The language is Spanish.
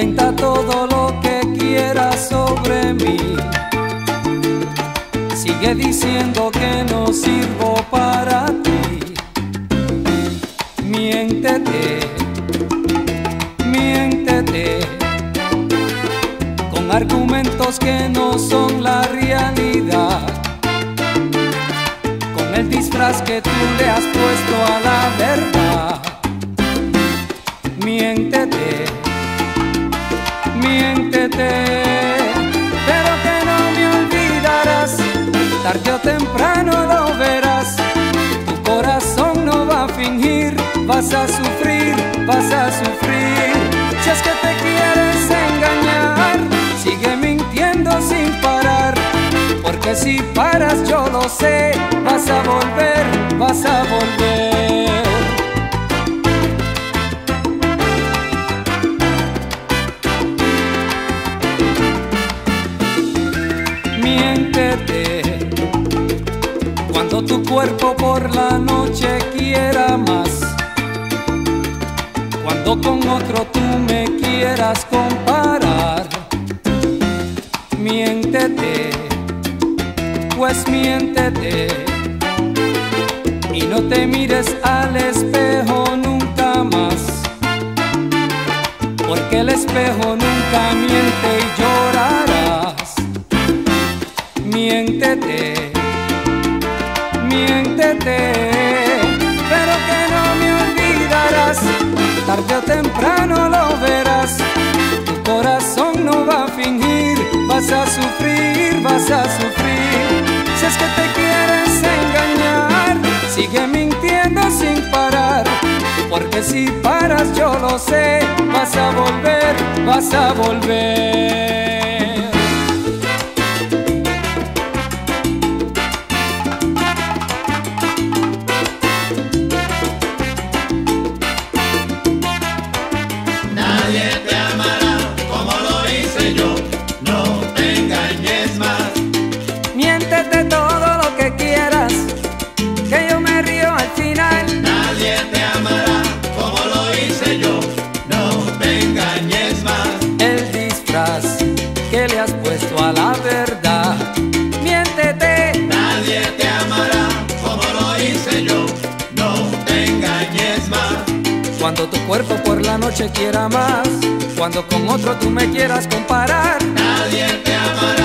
Inventa todo lo que quieras sobre mí. Sigue diciendo que no sirvo para ti. Miéntete, miéntete, con argumentos que no son la realidad, con el disfraz que tú le has puesto a la verdad. Miéntete, miéntete, pero que no me olvidarás. Tarde o temprano lo verás. Tu corazón no va a fingir. Vas a sufrir, vas a sufrir. Si es que te quieres engañar, sigue mintiendo sin parar, porque si paras yo lo sé, vas a volver, vas a volver. Miéntete cuando tu cuerpo por la noche quiera más, cuando con otro tú me quieras comparar. Miéntete, pues miéntete, y no te mires al espejo nunca más, porque el espejo nunca miente y llorarás. Miéntete, miéntete, pero que no me olvidarás. Tarde o temprano lo verás. Tu corazón no va a fingir. Vas a sufrir, vas a sufrir. Si es que te quieres engañar, sigue mintiendo sin parar, porque si paras yo lo sé, vas a volver, vas a volver. Miéntete todo lo que quieras, que yo me río al final. Nadie te amará como lo hice yo, no te engañes más. El disfraz que le has puesto a la verdad. Miéntete. Nadie te amará como lo hice yo, no te engañes más. Cuando tu cuerpo por la noche quiera más, cuando con otro tú me quieras comparar. Nadie te amará